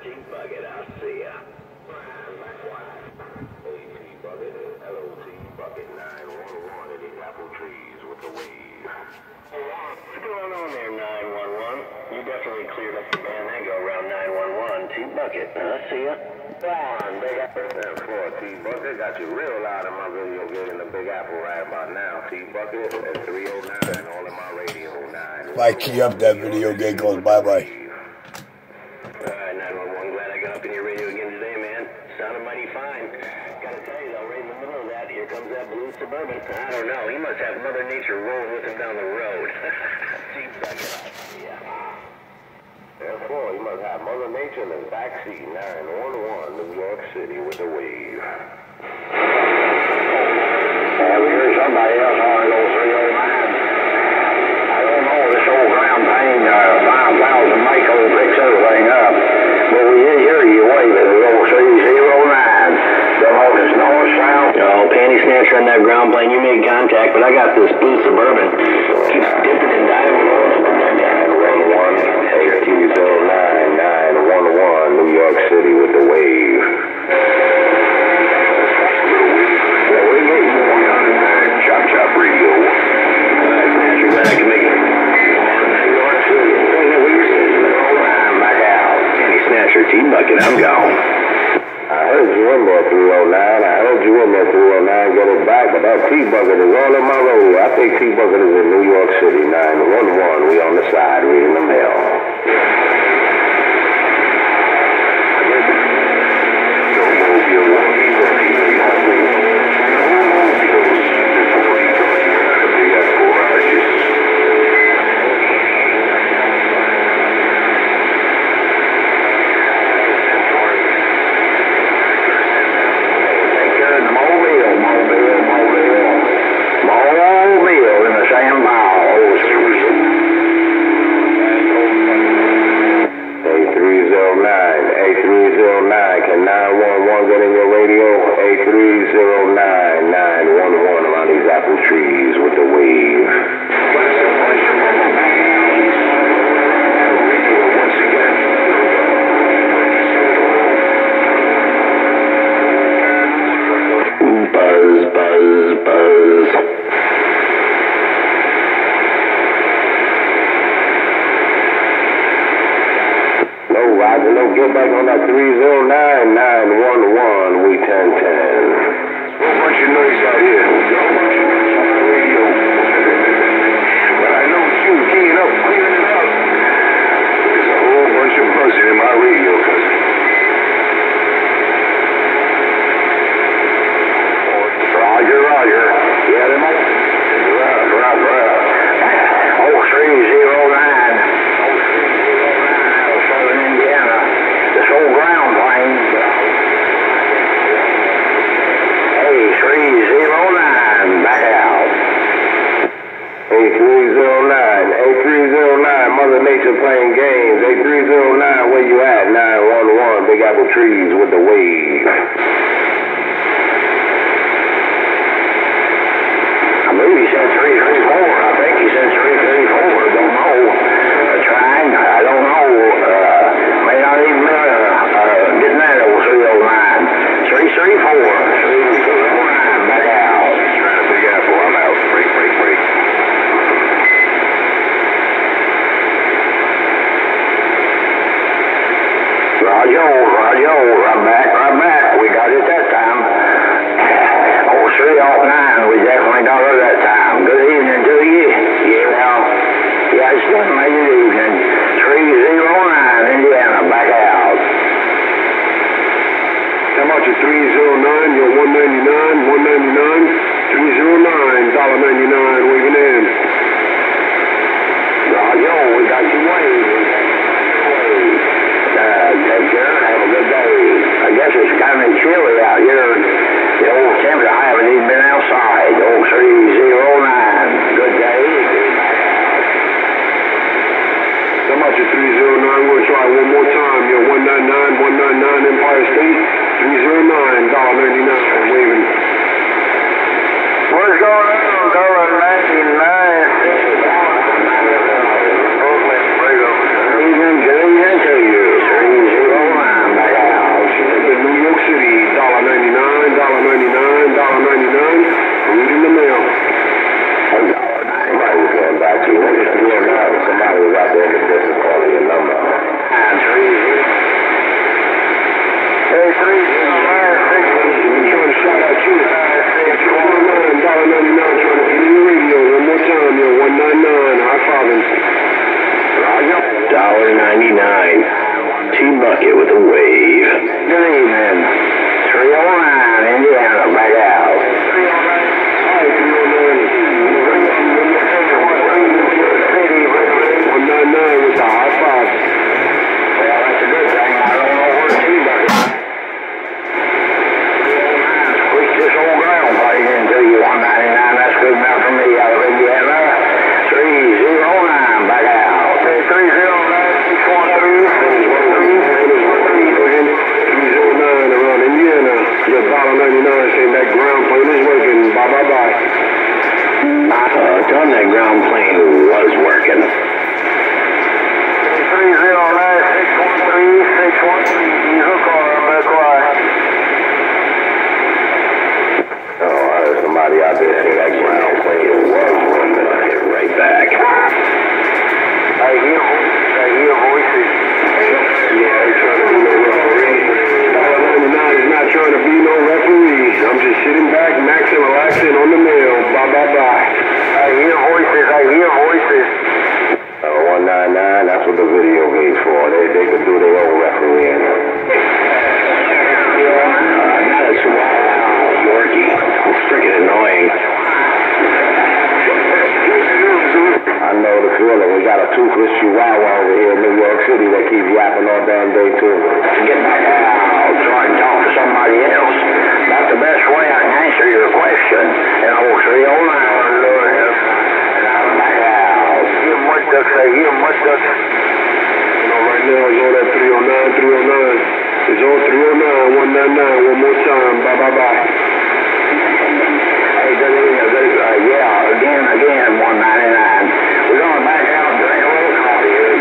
T-Bucket, I'll see ya. Hey, T-Bucket, hello, T-Bucket, 911 in these apple trees with the wave. What's going on there, 911? You definitely cleared up the band and go around 911. T-Bucket, I'll see ya. One, Big Apple. That's for T-Bucket. Got you real loud in my video game in the Big Apple right about now. T-Bucket at 309, all in my radio, 9. If I key up, that video game goes bye-bye. Alright, 911, glad I got up in your radio again today, man. Sounded mighty fine. Gotta tell you though, right in the middle of that, here comes that blue Suburban. I don't know, he must have Mother Nature rolling with him down the road. T-Bucket, yeah. Therefore, you must have Mother Nature in his backseat, 911, New York City with the wave. We heard somebody else on it, old 309. I don't know, this old ground pain, 5,000 Mako picks everything up. But we did hear you waving, the old 309. Don't know if it's north, south. No, panty snatcher on that ground plane, you made contact, but I got this blue Suburban. Keeps dipping and diving rolling up in that damn ring. 909, 911, New York City with the wave. Well, we get you 109, Chop Chop Radio. Alright, Snatcher, glad I can make it. New York City, back out. Penny Snatcher, T-Bucket, I'm gone. I heard you in there, 309. I heard you in there, 309. Get it back, but that T-Bucket is all in my road. I think T-Bucket is in New York City, 911. We on the side reading the mail. Can 911 get in your radio? A309 911 around these apple trees with the wave. Buzz, buzz, buzz. Roger, no, get back on that 309 911, we 1010. Well, bunch of noise out here. Radio. But I know you keying up, clearing it up. There's a whole bunch of buzzing in my radio, cousin. Roger, Roger. Yeah, them all. Rough. Oh, 309. Old ground plane. A309, back out. A309, Mother Nature playing games. A309, where you at? 911, Big Apple Trees with the wave. I believe he said 334. I think he said 334. Don't know. Trying. I don't know. May not even getting that old 309. 334. 309, back out. Trying to Big Apple. I'm out. Break. Roger. I'm back. We got it that time. Oh, 309. We definitely got her that time. Good evening to you. Yeah, it's definitely good evening. 309, Indiana, back out. How much is 309? You're 199, 309, $1.99, waving in. Roger, we got you waving. Take care, have a good day. I guess it's kind of chilly out here. The old temperature, I haven't even been outside. Old 309, good day. How much is 309? We'll try one more time. You're 199 Empire State. 309, $1.99, waving. shout out you. $1.99 trying to get in the radio one more time, yo. 199. High fiving. $1.99. T-Bucket with a wave. Good evening. 309 Indiana, back out. 199 with the high five. Well, that's a good thing. I don't know where T-Bucket is. Push this old ground plate into you. 199. That's good enough for me out of Indiana. 309, back out. 309, 309 around Indiana. Your $1.99 saying that ground plane is working. Bye bye bye. Tell them that ground plane was working. 309, 613, 613. Use a car, I'm quiet. Oh, I heard somebody out there say that ground plane was working. I'll hit right back. I hear voices. Yeah, he's trying to be no referee. $1.99 is not trying to be no referee. I'm just sitting back, maxing, relaxing on the mail. Bye bye bye. I hear voices. 199, that's what the video game's for. They could do their own refereeing. Not a Chihuahua Yorkie. It's freaking annoying. I know the feeling. We got a toothless Chihuahua over here in New York City that keeps yapping all damn day too. Get back out so I can talk to somebody else. That's the best way I can answer your question. And I will 309, Lord. And I'm back out. Hear much ducks. Right now it's on that 309, 309. It's on 309, 199. One more time. Bye bye bye. Hey, good evening. Yeah, again, 199. We're going to back out and drink a little coffee here.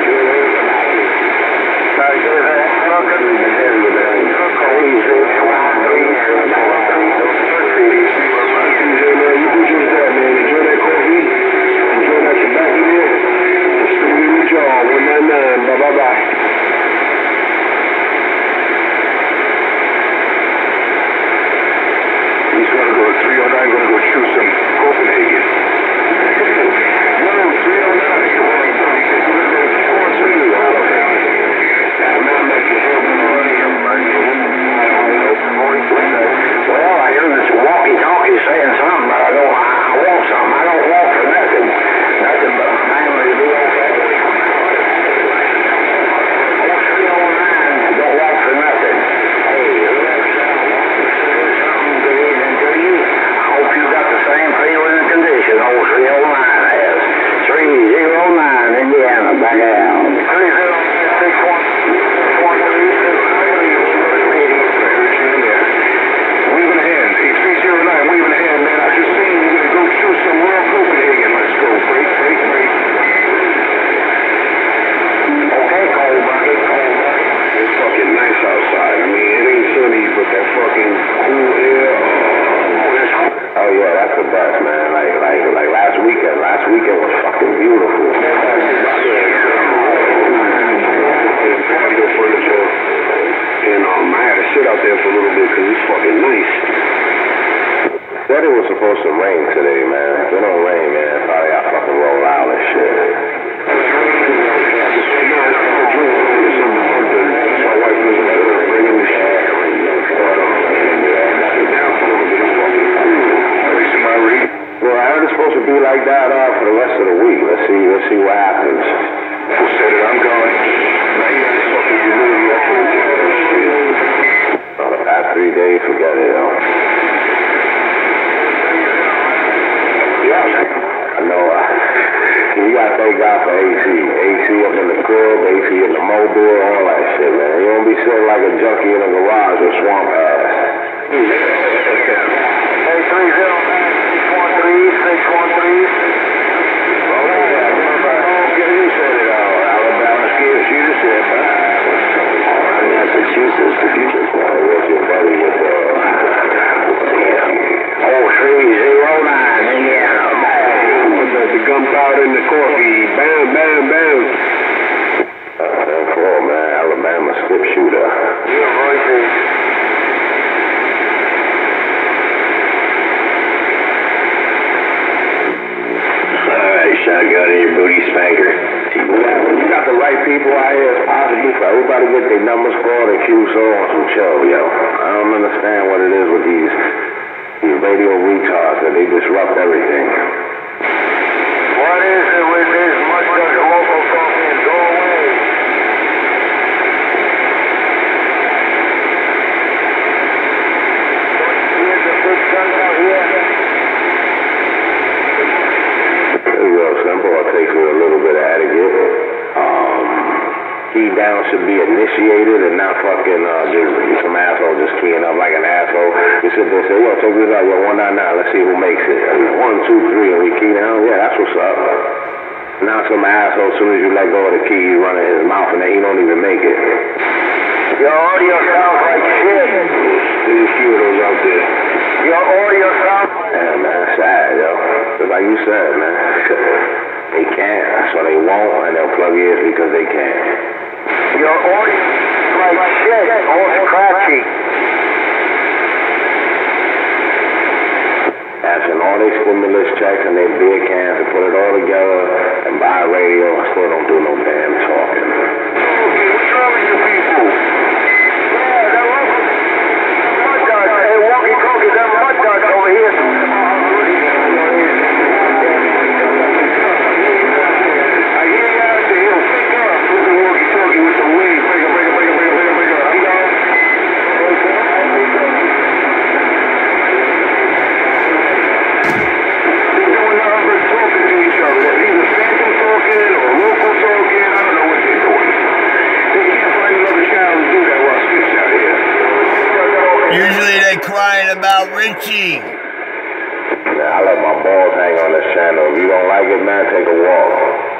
You do just that, man. Enjoy that coffee. Enjoy that tobacco there. Stick it in your jaw. 199. Bye bye bye. He's going to go 309, going to go shoot some Copenhagen. No, 309. Well, I hear this walkie-talkie saying something, but I want something. I don't want for nothing. Nothing but my family to be okay. 309, don't want for nothing. Hey, good evening to you. I hope you got the same feeling and condition old 309 has. 309, Indiana, back out. 309, waving a hand, man. I just seen you gonna go shoot some Royal Copenhagen. Let's go. Break. Okay, Cole Bucket. It's fucking nice outside. I mean, it ain't sunny, but that fucking cool air. Oh yeah, that's the best, man. Like last weekend. Last weekend was fucking beautiful. Patio furniture. And I had to sit out there for a little bit because it's fucking nice. Said it was supposed to rain today, man. If it don't rain, man, probably I fucking roll out and shit. My wife was bringing the shit. Well, I heard it's supposed to be like that for the rest of the week. Let's see what happens. Who said it? I'm going. Now you got this fucking humidity. I can't take that shit. The past 3 days, forget it, yo. I know. You gotta thank God for AC. AC up in the crib, AC in the mobile, all that shit, man. You don't be sitting like a junkie in a garage with swamp ass. Hey, 309, 613, 613. Massachusetts, the future's one. Where's your buddy with 309, Indiana. The gunpowder in the coffee. Bam, bam, bam. 10-4, man. Alabama skip shooter. Yeah, voices. shotgun in your booty spanker. You got the right people out here. It's possible for everybody to get their numbers called and QSO on some chill, yo. I don't understand what it is with these radio retards that they disrupt everything. What is it with this much of local talking? Go away. Here's the big gun out here. Real simple. It takes a little bit of etiquette. Key down should be initiated and not fucking just some asshole just keying up like an asshole. You sit there and say, yo, check this out, yo, 199, let's see who makes it. 1, 2, 3, and we key down. Yeah, that's what's up. Now some asshole, as soon as you let go of the key, he's running his mouth and then he don't even make it. Your audio sounds like shit. There's a few of those out there. Your audio sounds like... Yeah, man, that's sad, yo. Just like you said, man. They can't, so they won't, and they'll plug ears because they can't. Your audio is like shit. All scratchy. Asking all their stimulus checks and their beer cans to put it all together and buy a radio and still don't do no damn talking. Okay, what's wrong with you people? Yeah, they're local mud dogs. Hey, walkie-talkies, they're mud dogs over here. I hear you out there. Yo, pick up. Put the walkie-talkie with the wings. Break up. I'm gone. They're doing nothing but talking to each other. They're either phantom talking or local talking. I don't know what they're doing. They can't find another channel to do that while Skip's out here. Usually they crying about Richie. Now, I let my balls hang on this channel. If you don't like it, man, take a walk.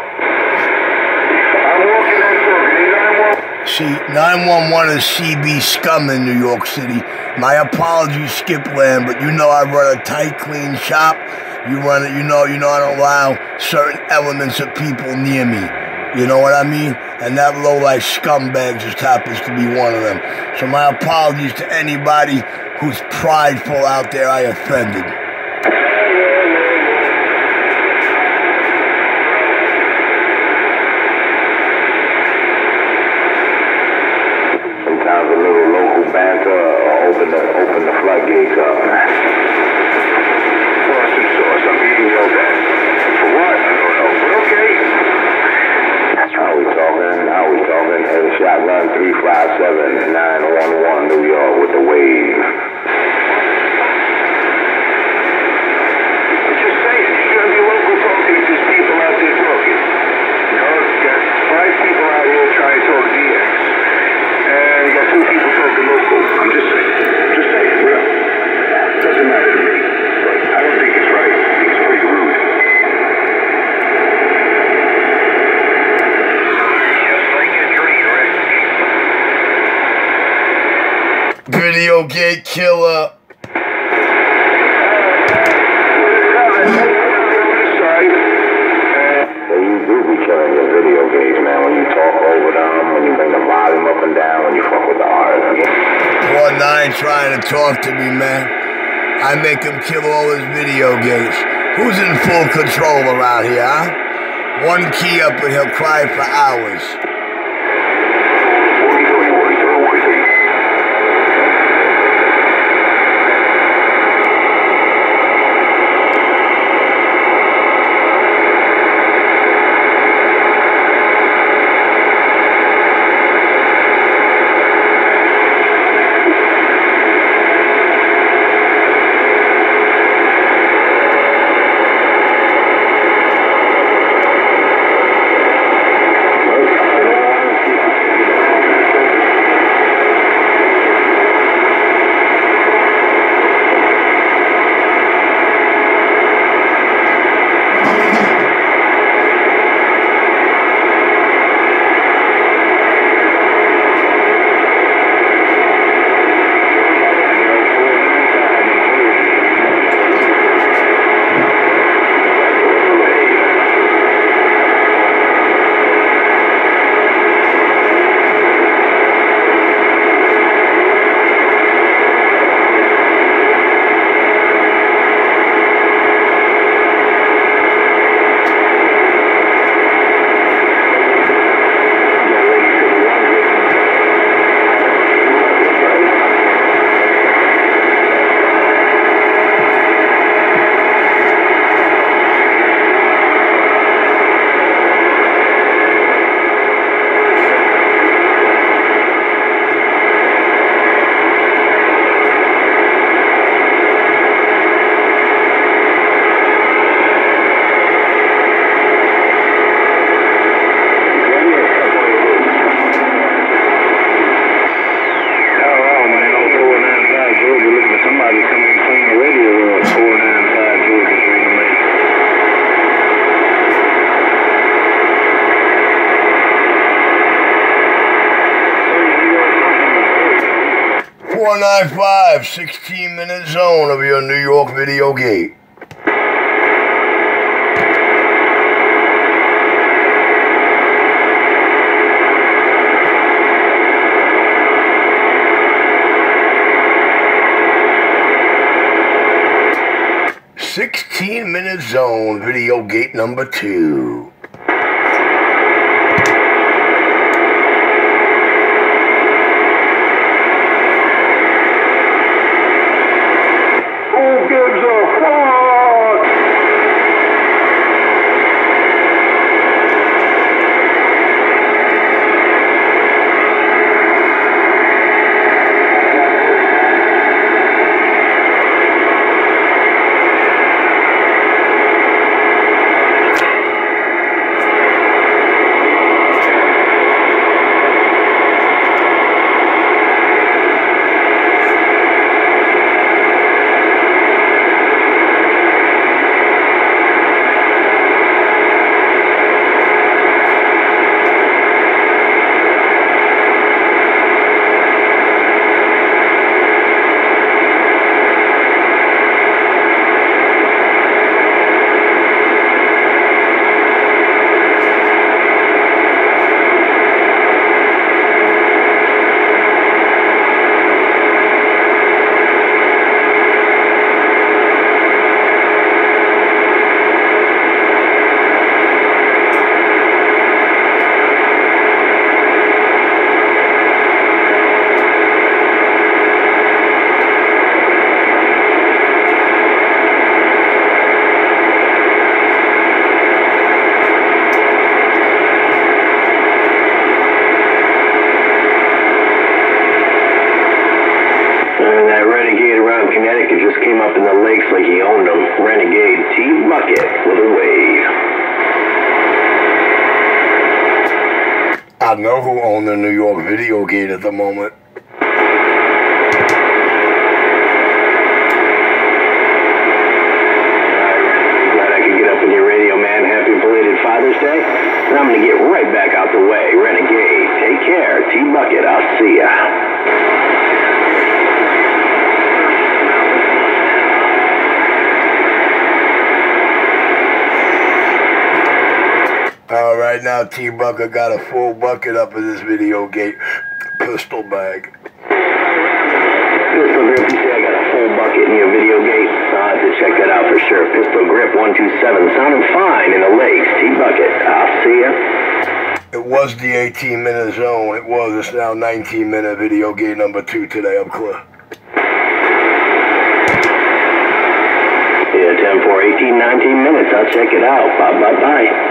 I'm walking on talking. See, 911 is CB scum in New York City. My apologies, Skip Land, but you know I run a tight, clean shop. You run it, you know I don't allow certain elements of people near me. You know what I mean? And that low-life scumbag just happens to be one of them. So my apologies to anybody who's prideful out there I offended. Sometimes a little local banter open the floodgates up. Frosted sauce, I'm eating your back. For what? I don't know, but okay. How we talking? Hey, shotgun 357-911 New York with the wave. I'm just saying, you gotta be local talking to these people out there talking. You know, you got 5 people out here trying to talk DX. And you got 2 people talking local. I'm just saying, well, it doesn't matter to me. But I don't think it's right. I think it's pretty rude. Video gate killer. You do be killing your video games, man, when you talk over them, when you bring the volume up and down, when you fuck with the artists. Poor Nine trying to talk to me, man. I make him kill all his video games. Who's in full control around here, huh? One key up and he'll cry for hours. 495, 16-minute zone of your New York Video Gate. Minute zone, Video Gate number 2. Who gives a fuck? Connecticut just came up in the lakes like he owned them. Renegade T-Bucket with a wave. I know who owned the New York Video Gate at the moment. Glad I could get up with your radio, man. Happy belated Father's Day. And I'm going to get right back out the way. Renegade, take care. T-Bucket, I'll see ya. Alright, now T-Bucket got a full bucket up in this Video Gate pistol bag. Pistol Grip, you say I got a full bucket in your Video Gate? I'll have to check that out for sure. Pistol Grip 127, sounding fine in the lakes. T-Bucket, I'll see ya. It was the 18-minute zone. It was. It's now 19-minute Video Gate number 2 today. I'm clear. Yeah, 10 for 18, 19 minutes. I'll check it out. Bye.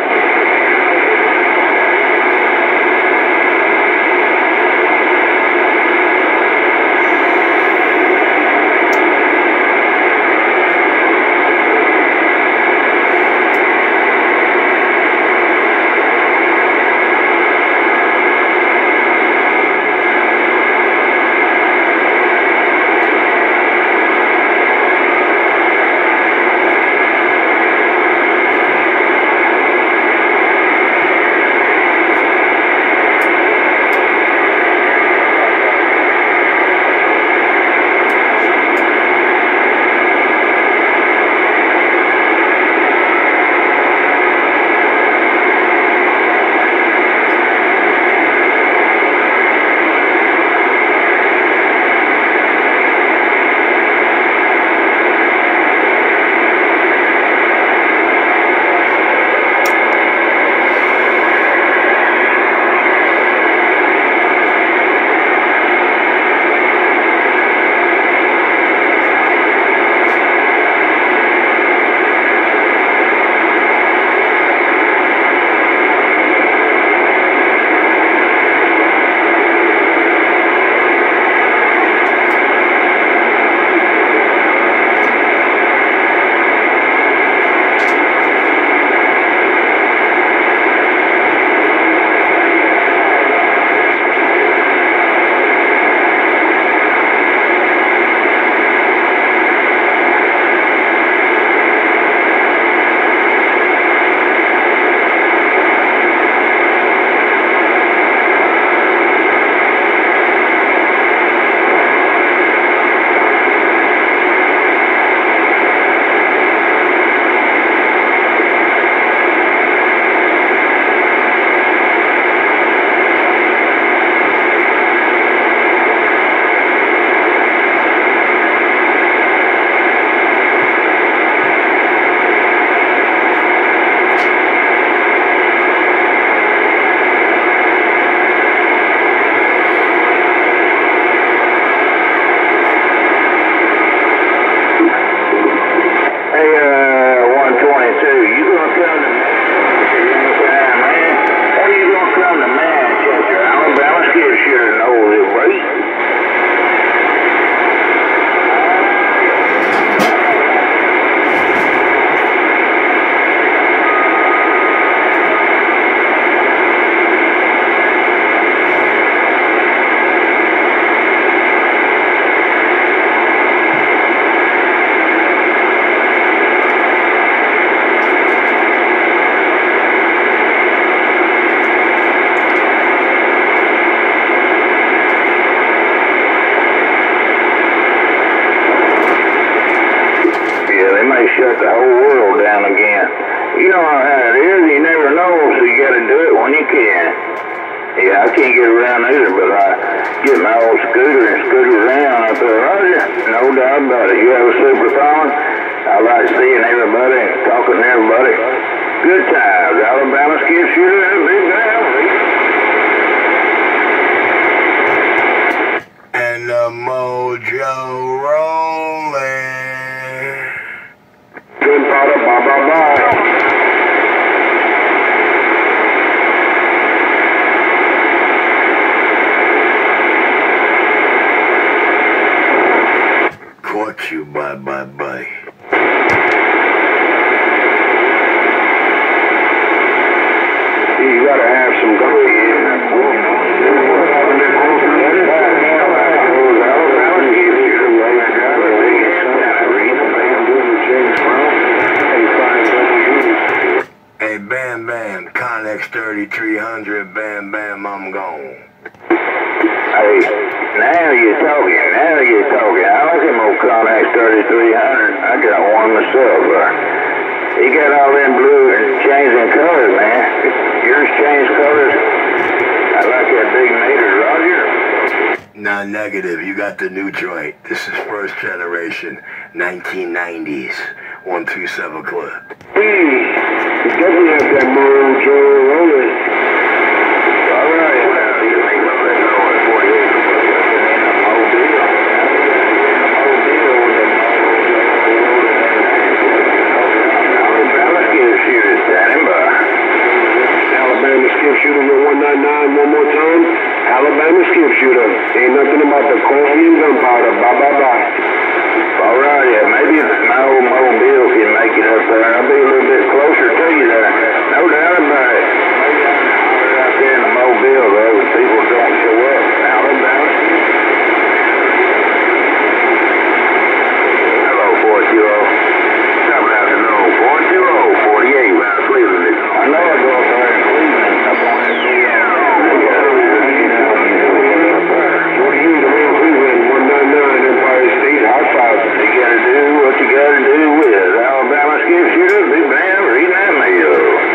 shut the whole world down again. You know how it is. You never know, so you got to do it when you can. Yeah, I can't get around either, but I get my old scooter and scooter around up there. Roger, no doubt about it. You have a super phone? I like seeing everybody and talking to everybody. Good times. Alabama skip shooter and a big family. And the mojo rolling. Good powder, bye. Caught you, bye. You gotta have some going in. Hey, Bam, Connex 3300, Bam, I'm gone. Hey, now you're talking. I like him old Connex 3300. I got one myself. He got all them blue and changing colors, man. Yours changed colors. I like that big meter, Roger. Nah, negative. You got the new joint. This is first generation, 1990s, 127 clip. You definitely have that mojo rolling. All right, well, you make my leg go at 48. Alabama skip shooter with 199 one more time. Alabama skip shooter. Ain't nothing about the coffee and gunpowder. Bye. All right, yeah, maybe my old mobile can make it up there. I'll be a little bit closer to you there. No doubt about it. Maybe I can holler out there in the mobile, though, if people don't show up. Alabama. Hello, 420. Coming out to know 420, 48, Mount Cleveland. I know I go up there in Cleveland. Up on that Cleveland, 199, Empire State, high five. You gotta do what you gotta do with Alabama skip shooter, big band, reading that mail.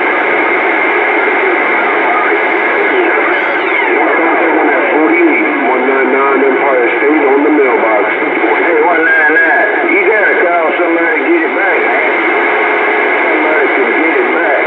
On that 48, 199, Empire State on the mailbox. Hey, 199, you gotta call somebody to get it back, man. Somebody can get it back.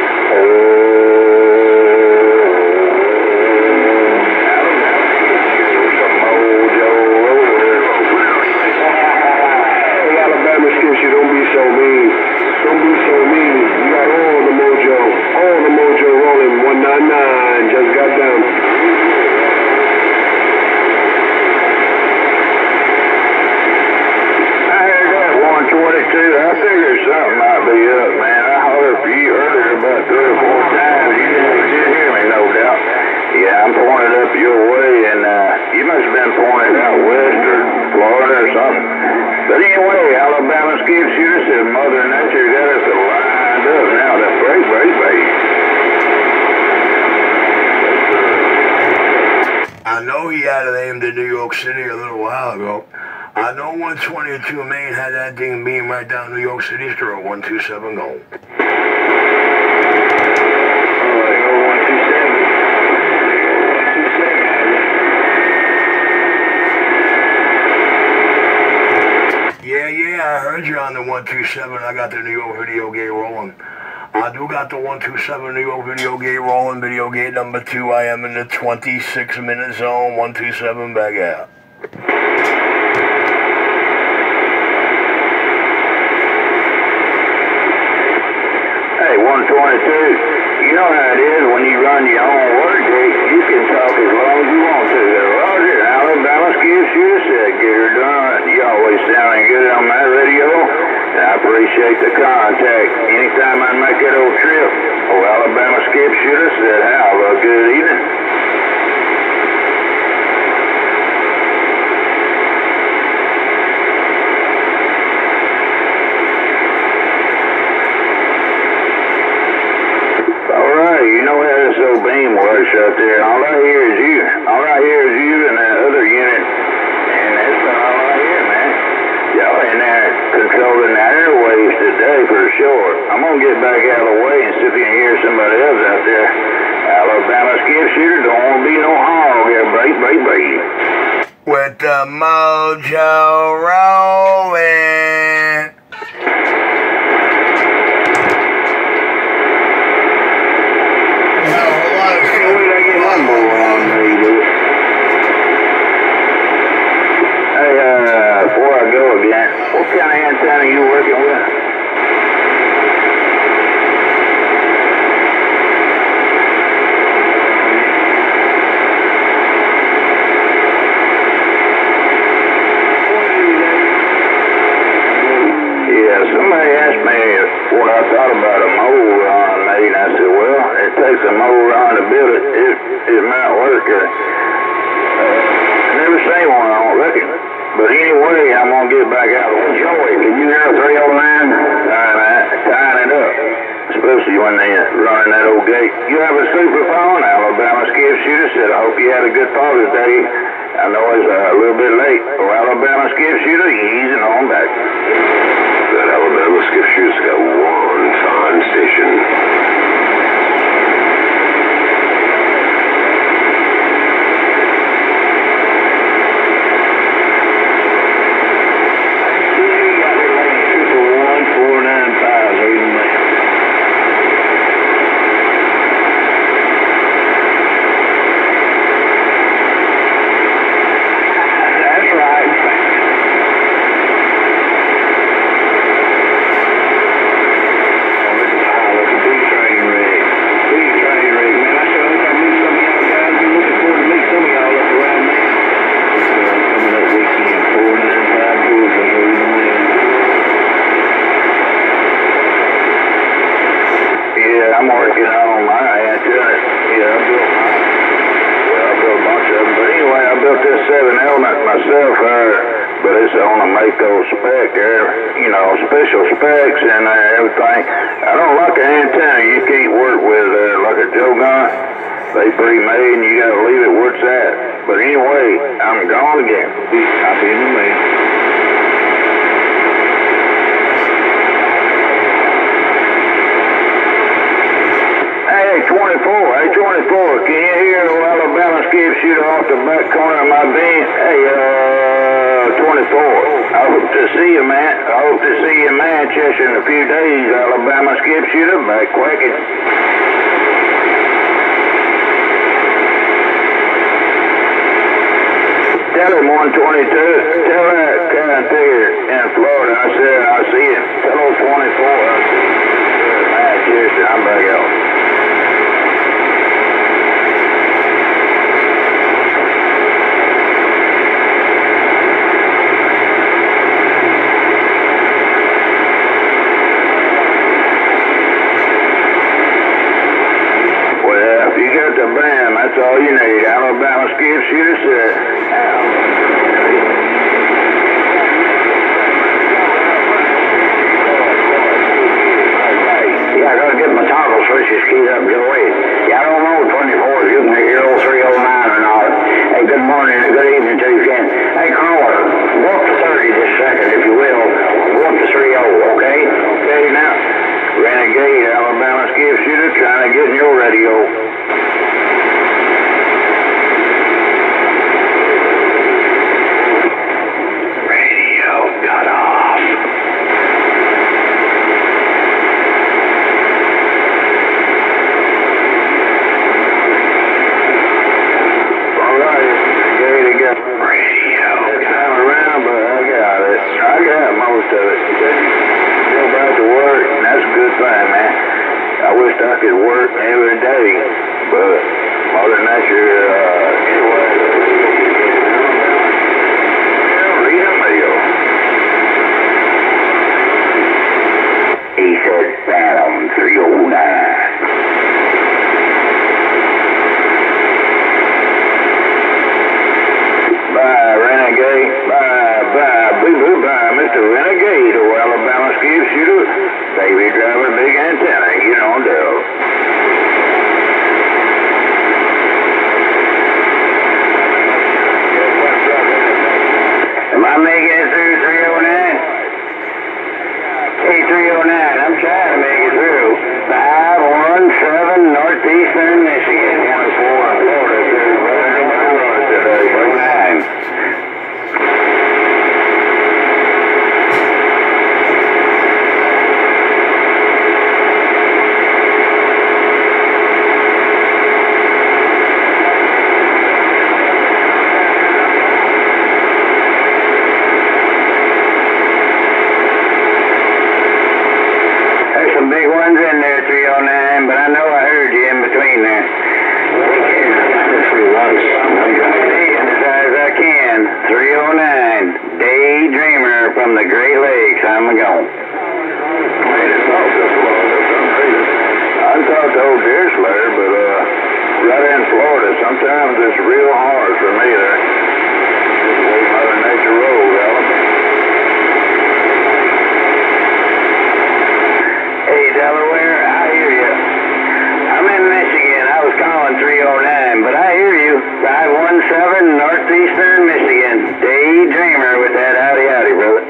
I know he had it aimed at New York City a little while ago. I know 122 Main had that thing beam right down New York City Street, 127 going. Yeah, I heard you on the 127. I got the New York video gate rolling. I do got the 127 New York video gate rolling. Video gate number 2. I am in the 26-minute zone. 127 back out. Hey, 122. You know how it is when you run your own water gate. You can talk as long as you want to. Roger, Alabama skip shooter said, get her done. You always sounding good on my radio. I appreciate the contact. Anytime I make that old trip, Alabama skip shooter said, have a good evening. All right, you know how this old beam works out there. All I hear is you. All I hear is you and that other unit. And that's all I hear, man. Y'all in there controlling the airwaves today. with the mojo rolling. Before I go again, what kind of antenna are you working with? Yeah, somebody asked me what I thought about a mole run, mate, and I said, well, it takes a mole run to build it. It might work. I never seen one, I don't reckon. But anyway, I'm going to get back out. Joey, can you hear 309? Tying it up. Especially when they're running that old gate. You have a superphone? Alabama Skip Shooter said, I hope you had a good Father's Day. I know it's a little bit late. Oh, Alabama Skip Shooter, you're easing on back. That Alabama Skip Shooter's got one fine station. I'm working on my antenna. Yeah, I built a bunch of them. But anyway, I built this 7 element myself, but it's on a Mako spec there, you know, special specs and everything. I don't like an antenna you can't work with like a Joe gun. They pre-made and you gotta leave it where it's at. But anyway, I'm gone again. Copy in the mail. Hey, 24, can you hear Alabama Skip Shooter off the back corner of my bean? Hey, 24, I hope to see you, man. I hope to see you in Manchester in a few days, Alabama Skip Shooter, back quacking. Tell him 122, tell that kind of figure in Florida, I said, I see him. Tell old 24, I see him. Manchester, I'm back out. The band, that's all you need. Alabama Skip Shooter said. sometimes it's real hard for me to just the way Mother Nature rolls, Alan. Hey, Delaware, I hear you. I'm in Michigan. I was calling 309, but I hear you. 517 northeastern Michigan. Daydreamer with that howdy howdy, brother.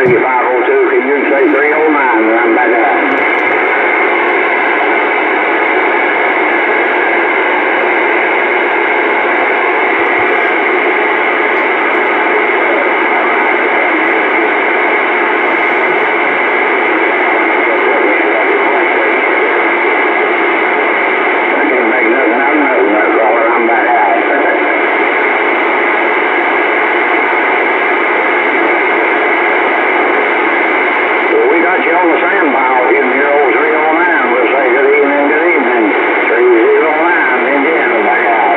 you 502. Can you say 309 and I'm back out? On the sand pile, in the old 309, we'll say good evening, 309, Indiana, back out.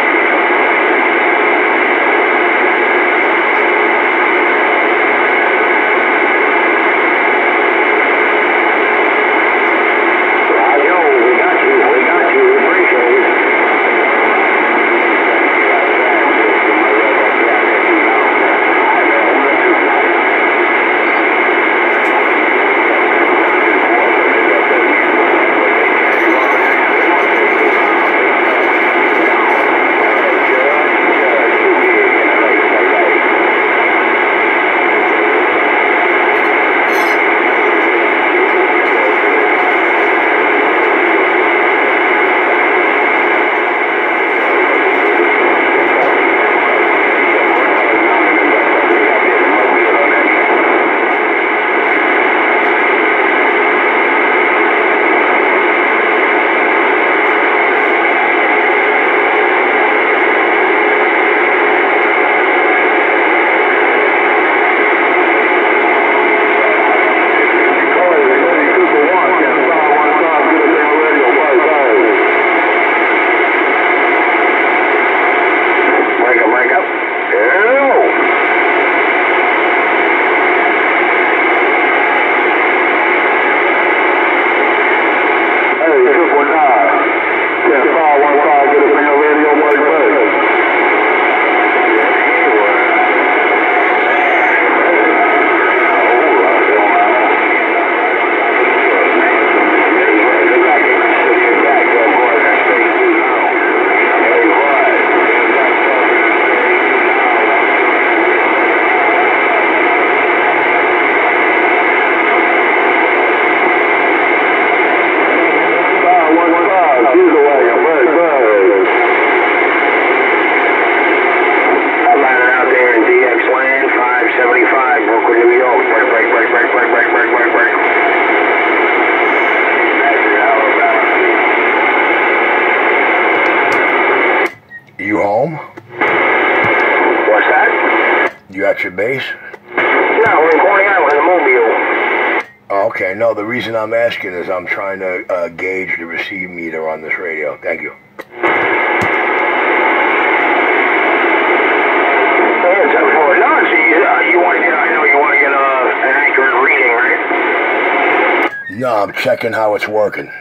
Roger, we got you, appreciate it. You home? What's that? You at your base? No, we're in Coney Island in the Mobile. Oh, okay, no, the reason I'm asking is I'm trying to gauge the receive meter on this radio. Thank you. No, I'm checking how it's working.